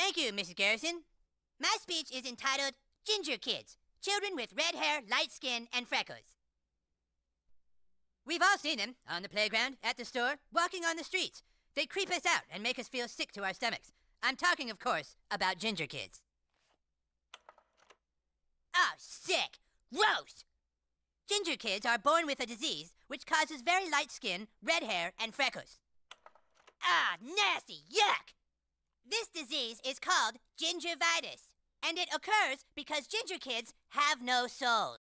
Thank you, Mrs. Garrison. My speech is entitled Ginger Kids, Children with Red Hair, Light Skin, and Freckles. We've all seen them on the playground, at the store, walking on the streets. They creep us out and make us feel sick to our stomachs. I'm talking, of course, about ginger kids. Oh, sick! Gross! Ginger kids are born with a disease which causes very light skin, red hair, and freckles. Ah, nasty! Yuck! This disease is called gingivitis, and it occurs because ginger kids have no souls.